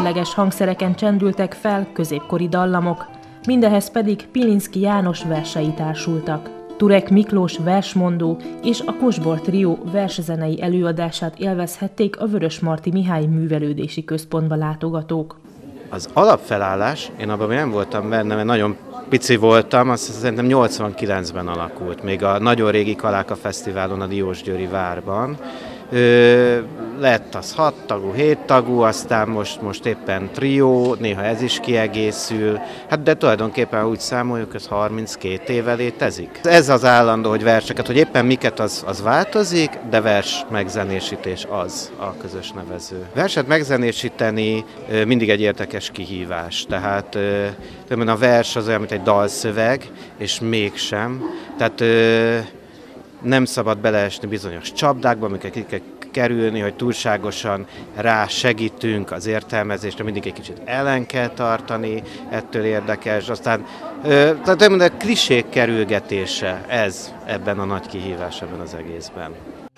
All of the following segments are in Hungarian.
különleges hangszereken csendültek fel középkori dallamok, mindehhez pedig Pilinszky János versei társultak. Turek Miklós versmondó és a Kosbor Trió verszenei előadását élvezhették a Vörösmarty Mihály Művelődési Központba látogatók. Az alapfelállás, én abban nem voltam benne, mert nagyon pici voltam, azt szerintem 89-ben alakult, még a nagyon régi Kaláka Fesztiválon a Diósgyőri várban. Lett az 6 tagú, 7 tagú, aztán most éppen trió, néha ez is kiegészül, hát de tulajdonképpen úgy számoljuk, ez 32 éve létezik. Ez az állandó, hogy verseket, hogy éppen miket az változik, de vers megzenésítés az a közös nevező. Verset megzenésíteni mindig egy érdekes kihívás, tehát a vers az olyan, mint egy dalszöveg, és mégsem, tehát nem szabad beleesni bizonyos csapdákba, amiket ki kell kerülni, hogy túlságosan rá segítünk az értelmezésre, mindig egy kicsit ellen kell tartani, ettől érdekes. Aztán a klisék kerülgetése, ez ebben a nagy kihívás ebben az egészben.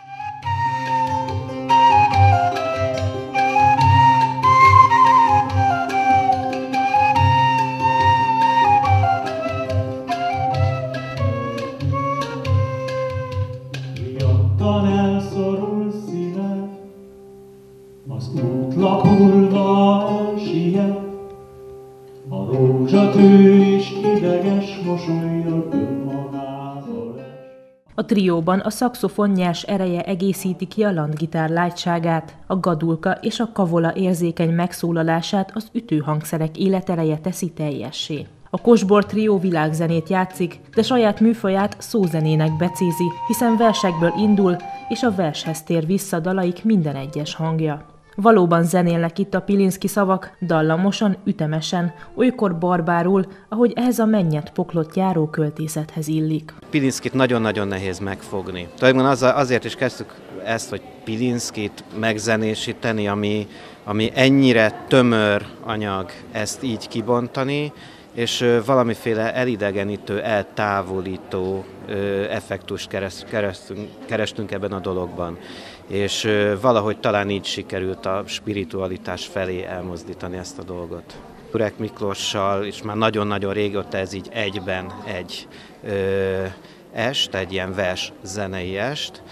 Elszorul szíved, az útlap hullva elsiet, a rózsatő is ideges mosollyal önmagával es. A trióban a szaxofon nyers ereje egészíti ki a landgitár lágyságát, a gadulka és a kavola érzékeny megszólalását az ütőhangszerek életereje teszi teljessé. A Kosbor Trió világzenét játszik, de saját műfaját szózenének becézi, hiszen versekből indul, és a vershez tér vissza dalaik minden egyes hangja. Valóban zenélnek itt a Pilinszky szavak, dallamosan, ütemesen, olykor barbárul, ahogy ehhez a mennyet poklott járó költészethez illik. Pilinszkyt nagyon-nagyon nehéz megfogni. Tulajdonképpen azért is kezdtük ezt, hogy Pilinszkyt megzenésíteni, ami ennyire tömör anyag, ezt így kibontani, és valamiféle elidegenítő, eltávolító effektust kerestünk ebben a dologban. És valahogy talán így sikerült a spiritualitás felé elmozdítani ezt a dolgot. Turek Miklóssal, és már nagyon-nagyon régóta ez így egyben egy est, egy ilyen vers zenei est.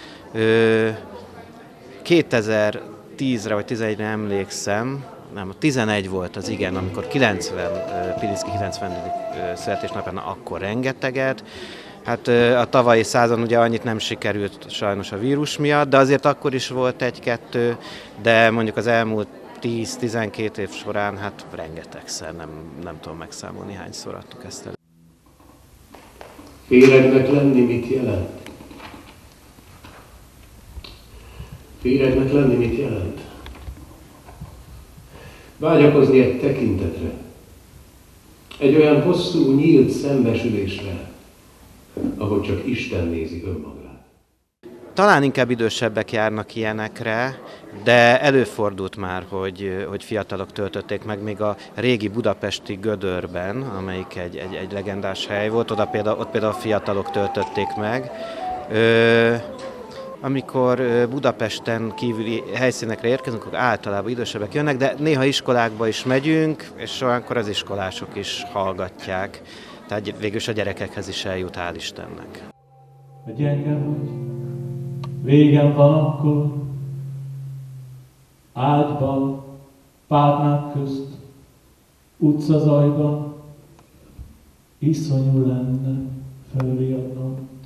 2010-re vagy 2011-re emlékszem, nem, 11 volt az igen, amikor Pilinszky 90. születésnapján, akkor rengeteget. Hát a tavalyi százon ugye annyit nem sikerült sajnos a vírus miatt, de azért akkor is volt egy-kettő, de mondjuk az elmúlt 10-12 év során hát rengetegszer, nem tudom megszámolni, hányszor adtuk ezt el. Féregnek lenni mit jelent? Féregnek lenni mit jelent? Vágyakozni egy tekintetre, egy olyan hosszú, nyílt szembesülésre, ahogy csak Isten nézi önmagát. Talán inkább idősebbek járnak ilyenekre, de előfordult már, hogy fiatalok töltötték meg, még a régi budapesti Gödörben, amelyik egy legendás hely volt, ott például fiatalok töltötték meg. Amikor Budapesten kívüli helyszínekre érkezünk, akkor általában idősebbek jönnek, de néha iskolákba is megyünk, és olyankor az iskolások is hallgatják. Tehát végülis a gyerekekhez is eljut, hál' Istennek. A gyenge vagy, régen van akkor, ágyban, párnák közt, utcazajban, iszonyú lenne felriadnom.